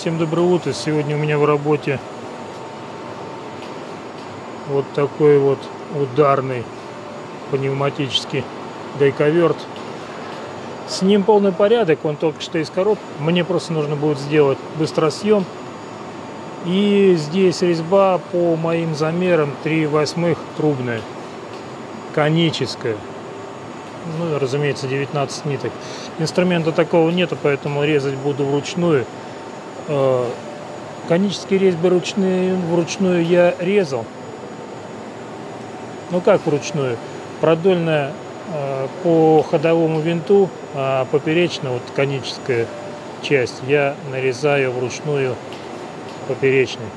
Всем доброе утро. Сегодня у меня в работе вот такой вот ударный пневматический гайковерт. С ним полный порядок, он только что из коробки. Мне просто нужно будет сделать быстросъем. И здесь резьба по моим замерам 3/8 трубная, коническая. Ну, разумеется, 19 ниток. Инструмента такого нету, поэтому резать буду вручную. Конические резьбы вручную я резал. Ну как вручную? Продольная по ходовому винту, а поперечная, вот коническая часть, я нарезаю вручную поперечной.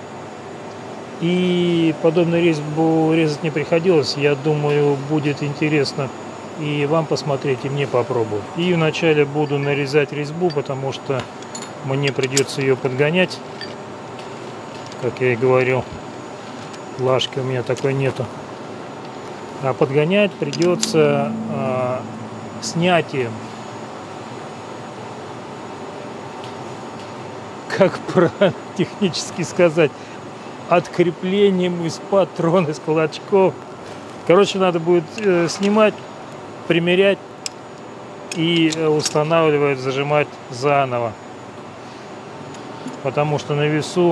И подобную резьбу резать не приходилось. Я думаю, будет интересно и вам посмотреть, и мне попробовать. И вначале буду нарезать резьбу, потому что мне придется ее подгонять. Как я и говорил, лажки у меня такой нету. А подгонять придется снятием. Как правильно технически сказать? Откреплением из патрона, из кулачков. Короче, надо будет снимать, примерять и устанавливать, зажимать заново. Потому что на весу,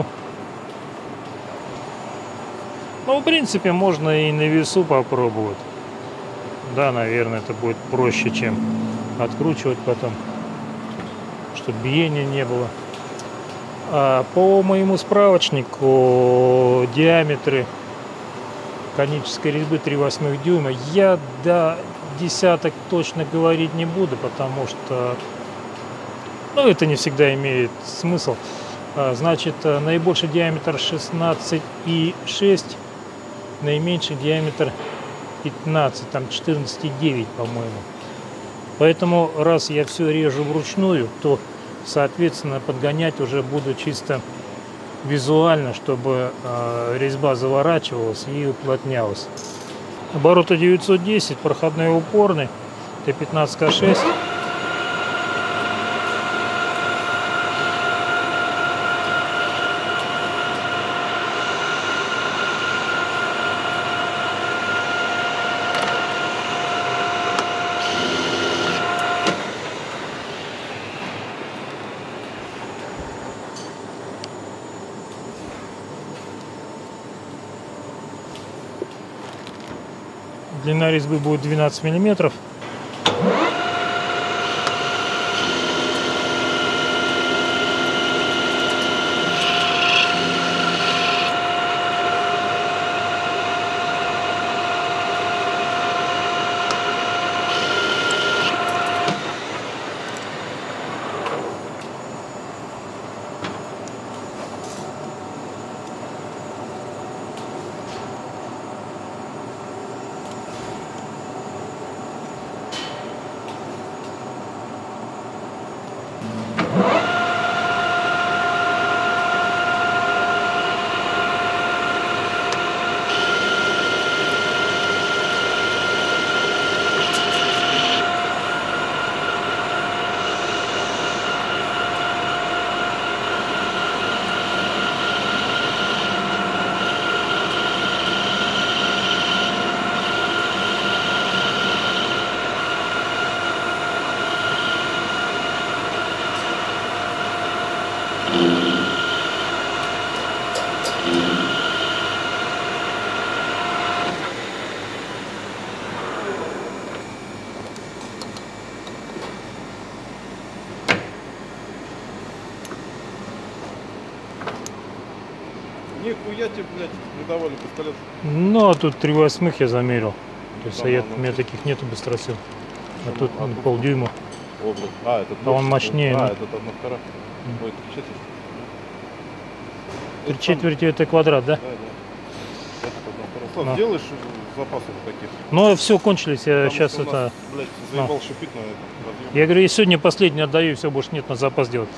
ну, в принципе, можно и на весу попробовать. Да, наверное, это будет проще, чем откручивать потом, чтобы биения не было. По моему справочнику диаметры конической резьбы 3/8 дюйма. Я до десяток точно говорить не буду, потому что, ну, это не всегда имеет смысл. Значит, наибольший диаметр 16,6, наименьший диаметр 15, там 14,9, по-моему. Поэтому, раз я все режу вручную, то, соответственно, подгонять уже буду чисто визуально, чтобы резьба заворачивалась и уплотнялась. Обороты 910, проходной упорный, Т15К6. Длина резьбы будет 12 миллиметров. Нихуя тебе, блядь, не давали пистолет. Ну, а тут 3/8 я замерил. То есть, у меня таких нету быстросил. А тут полдюйма. О, блядь. А, этот он мощнее. А, этот 1/2. Ой, 3/4. 3/4 это квадрат, да? Да, да. Этот 1/2. Делаешь запасы таких? Ну, все, кончились. Я Потому сейчас что это... нас, блядь, заебал шипить на этом разъеме. Я говорю, я сегодня последний отдаю, и все, больше нет на запас делать.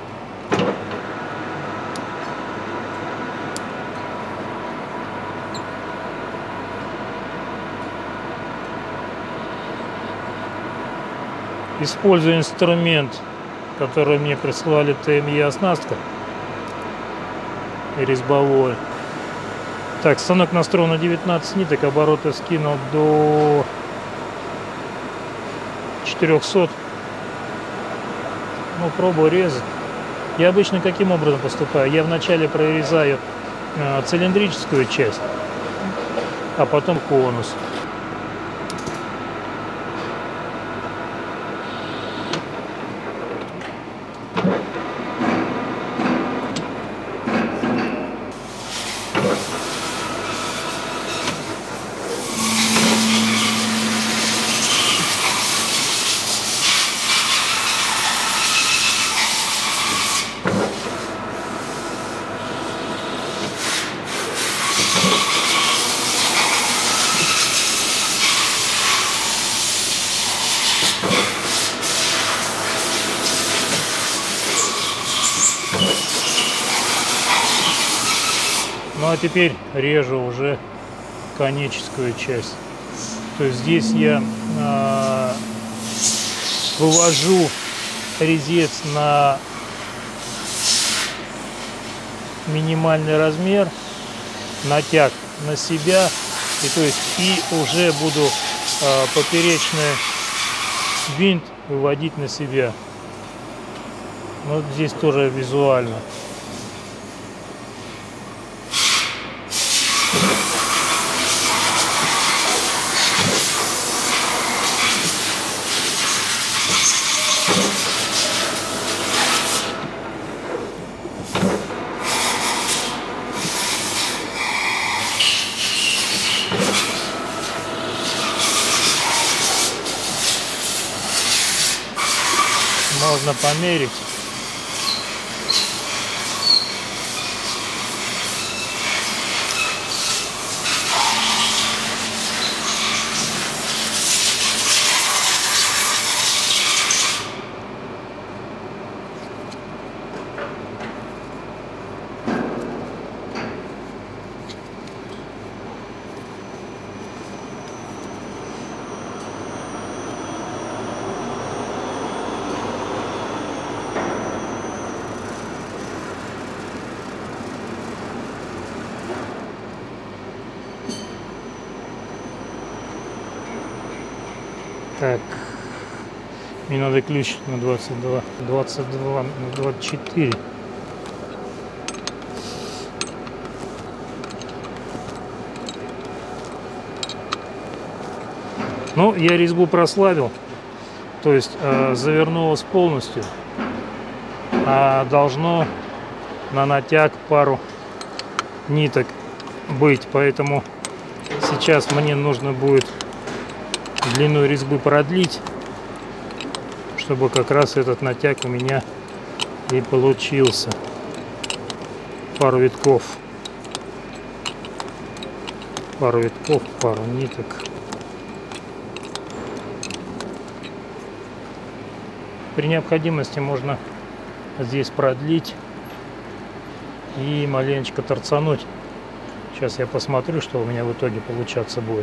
Использую инструмент, который мне прислали ТМЕ оснастка. резьбовой. Так, станок настроен на 19 ниток, обороты скинул до 400. Ну, пробую резать. Я обычно каким образом поступаю? Я вначале прорезаю цилиндрическую часть, а потом конус. Ну а теперь режу уже коническую часть. То есть здесь я вывожу резец на минимальный размер, натяг на себя, и то есть и уже буду поперечный винт выводить на себя. Вот здесь тоже визуально. Можно померить. Так, мне надо ключ на 22 на 24. Ну, я резьбу прослабил, то есть завернулась полностью, а должно на натяг пару ниток быть, поэтому сейчас мне нужно будет длину резьбы продлить, чтобы как раз этот натяг у меня и получился. Пару витков, пару ниток. При необходимости можно здесь продлить и маленечко торцануть. Сейчас я посмотрю, что у меня в итоге получаться будет.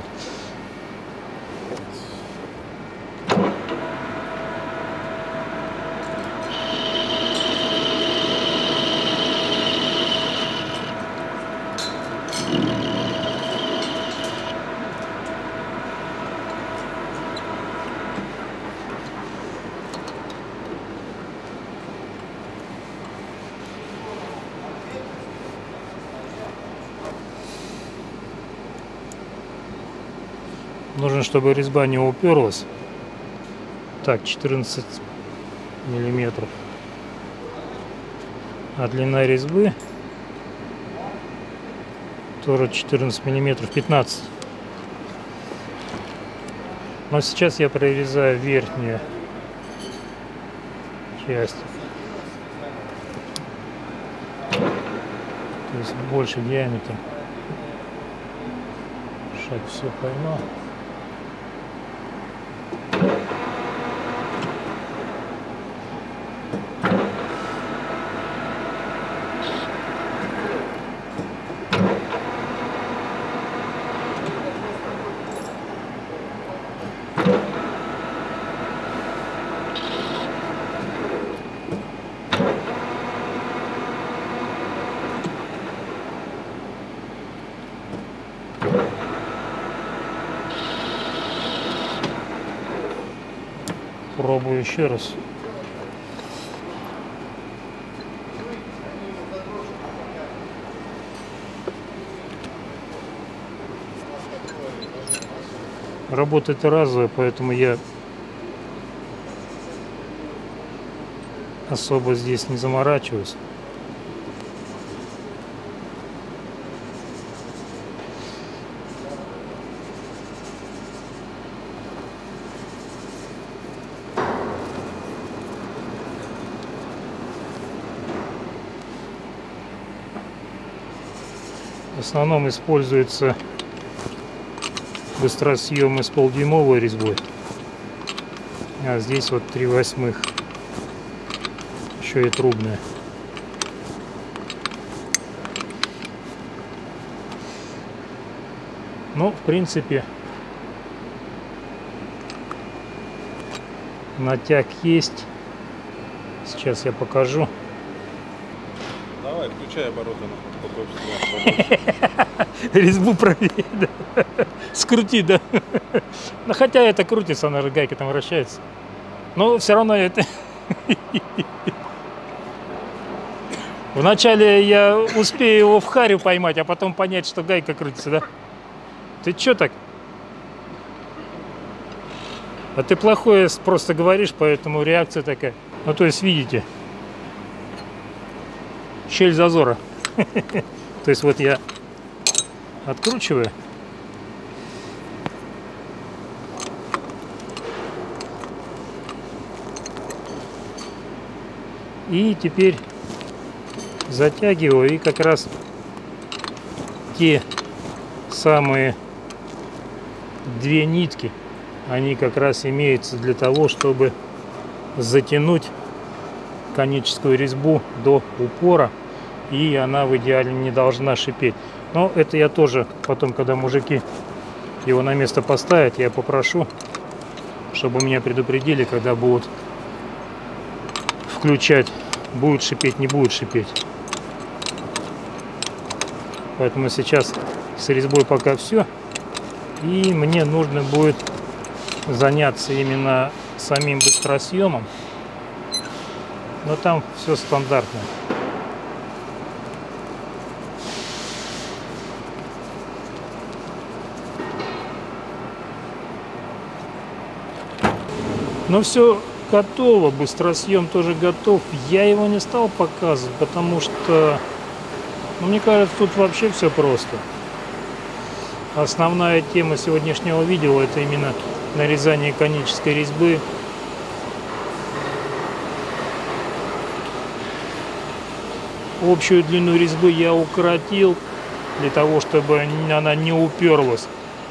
Нужно, чтобы резьба не уперлась. Так, 14 миллиметров. А длина резьбы тоже 14 миллиметров, 15. Но сейчас я прорезаю верхнюю часть. То есть больше диаметр. Шаг все поймал. Пробую еще раз. Работает разовая, поэтому я особо здесь не заморачиваюсь. В основном используется быстросъемы с полдюймовой резьбой, а здесь вот 3/8, еще и трубная. Ну, в принципе, натяг есть. Сейчас я покажу. Давай, включай обороты побольше. Резьбу проверь, да. Скрути, да. Но хотя это крутится, она же гайка там вращается. Но все равно это... Вначале я успею его в харю поймать, а потом понять, что гайка крутится, да? Ты чё так? А ты плохое просто говоришь, поэтому реакция такая. Ну, то есть, видите, щель зазора. То есть, вот я откручиваю. И теперь затягиваю, и как раз те самые две нитки, они как раз имеются для того, чтобы затянуть коническую резьбу до упора, и она в идеале не должна шипеть. Но это я тоже потом, когда мужики его на место поставят, я попрошу, чтобы меня предупредили, когда будут включать, будет шипеть, не будет шипеть. Поэтому сейчас с резьбой пока все. И мне нужно будет заняться именно самим быстросъемом. Но там все стандартно. Но все готово, быстросъем тоже готов. Я его не стал показывать, потому что, ну, мне кажется, тут вообще все просто. Основная тема сегодняшнего видео — это именно нарезание конической резьбы. Общую длину резьбы я укоротил для того, чтобы она не уперлась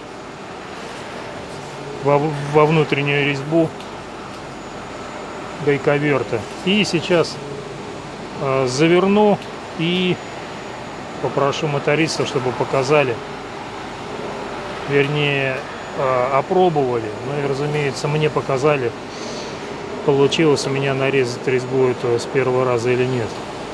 во внутреннюю резьбу гайковерта. И сейчас заверну и попрошу мотористов, чтобы показали, вернее, опробовали. Ну и, разумеется, мне показали, получилось у меня нарезать резьбу эту с первого раза или нет.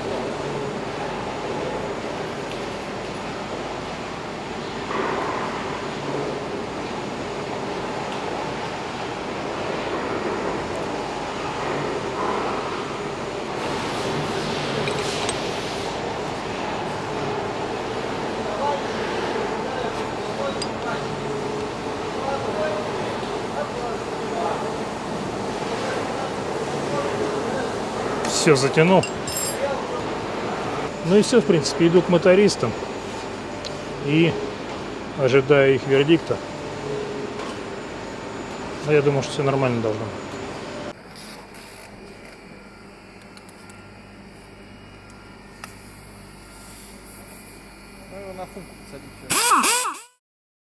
Все, затянул. Ну и все, в принципе, иду к мотористам и ожидаю их вердикта. Но я думаю, что все нормально должно быть. Ну его на функу посадить.